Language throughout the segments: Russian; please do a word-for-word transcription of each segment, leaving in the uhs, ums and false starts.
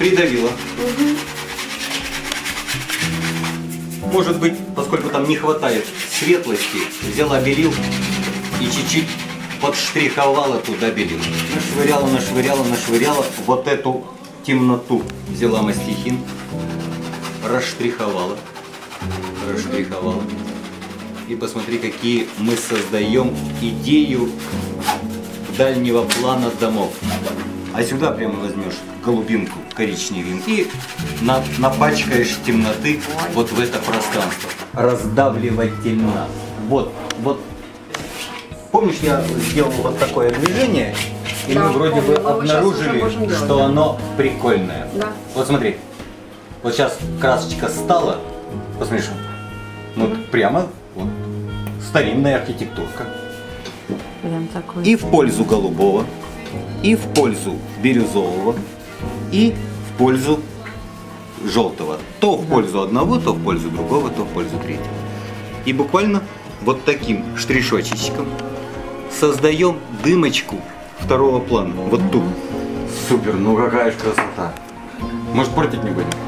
придавила. Угу. Может быть, поскольку там не хватает светлости, взяла белил и чуть-чуть подштриховала туда белил. Нашвыряла, нашвыряла, нашвыряла вот эту темноту. Взяла мастихин, расштриховала, расштриховала. И посмотри, какие мы создаем идею дальнего плана домов. А сюда прямо возьмешь голубинку, коричневинку и на, напачкаешь темноты вот в это пространство. Раздавливательно. Вот, вот. Помнишь, я сделал вот такое движение, и да, мы вроде помню, бы обнаружили, что делать, оно да. прикольное. Да. Вот смотри, вот сейчас красочка стала, посмотришь, ну mm-hmm. прямо вот, старинная архитектурка. Прям такой. И в пользу голубого, и в пользу бирюзового, и в пользу желтого. То в пользу одного, то в пользу другого, то в пользу третьего. И буквально вот таким штришочечком создаем дымочку второго плана. Вот тут. Супер, ну какая же красота. Может, портить не будем?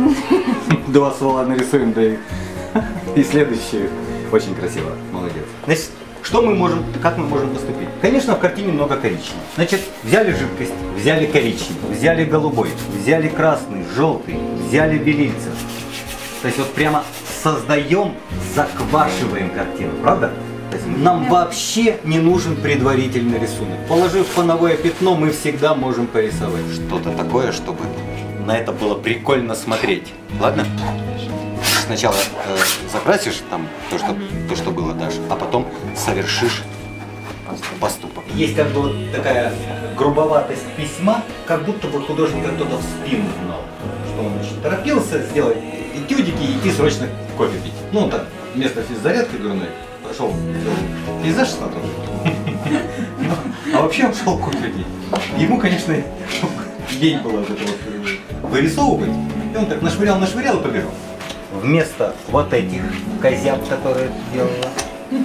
Два ствола нарисуем, да и, и следующее. Очень красиво. Молодец. Значит, что мы можем, как мы можем поступить? Конечно, в картине много коричневого. Значит, взяли жидкость, взяли коричневый, взяли голубой, взяли красный, желтый, взяли белильцев. То есть вот прямо создаем, заквашиваем картину, правда? То есть нам вообще не нужен предварительный рисунок. Положив фоновое пятно, мы всегда можем порисовать что-то такое, чтобы на это было прикольно смотреть. Ладно? Сначала э, закрасишь там то что, то, что было, дашь, а потом совершишь поступок. Есть как бы вот такая грубоватость письма, как будто бы художник кто-то в спину знал, что он очень торопился сделать этюдики и идти срочно кофе пить. Ну, он так, вместо физзарядки дурной, пошел сделать пейзаж смотрел. А вообще он шел кофе пить. Ему, конечно, лень было вот это вот вырисовывать. И он так нашвырял, нашвырял и побежал. Вместо вот этих козяб, которые ты делала,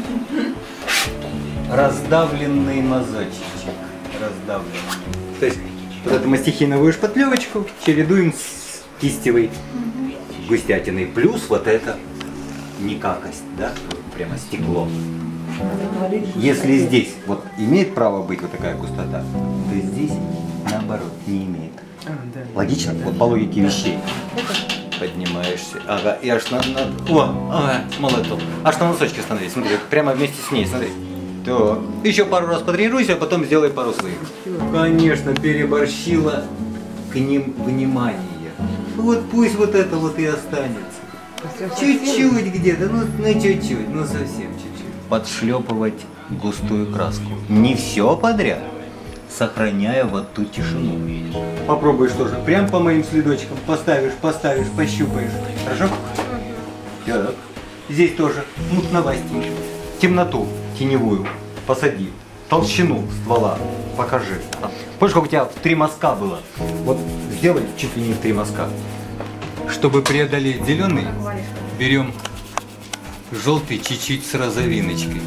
раздавленный мазочек. Раздавленный. То есть вот эту мастихиновую шпатлевочку чередуем с кистевой густятиной. Плюс вот это никакость, да? Прямо стекло. Если здесь вот имеет право быть вот такая густота, то здесь наоборот не имеет. Логично? Вот по логике вещей. Поднимаешься, ага, и аж на, на... О, ага, молоток. Аж на носочки становись, смотри, прямо вместе с ней, смотри. То. Еще пару раз потренируйся, а потом сделай пару своих. Конечно, переборщила к ним внимание. Вот пусть вот это вот и останется. Чуть-чуть где-то, ну, ну чуть-чуть, ну совсем чуть-чуть. Подшлепывать густую краску. Не все подряд, сохраняя вот ту тишину. Попробуешь тоже, прям по моим следочкам поставишь, поставишь, пощупаешь. Хорошо? Так. Здесь тоже мутновастенько. Темноту теневую посади. Толщину ствола покажи. Помнишь, как у тебя в три мазка было? Вот сделай чуть ли не в три мазка. Чтобы преодолеть зеленый, берем желтый чуть-чуть с розовиночкой.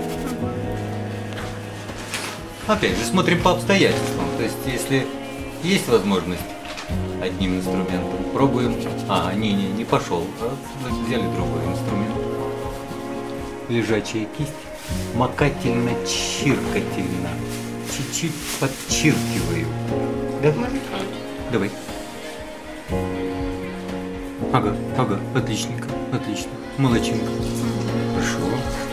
Опять же, смотрим по обстоятельствам. То есть, если есть возможность одним инструментом, пробуем. А, не-не, не пошел. Взяли другой инструмент. Лежачая кисть. Макательно-чиркательно. Чуть-чуть подчиркиваю. Да? Давай. Ага, ага, отличненько, отлично. Молодчинка. Хорошо.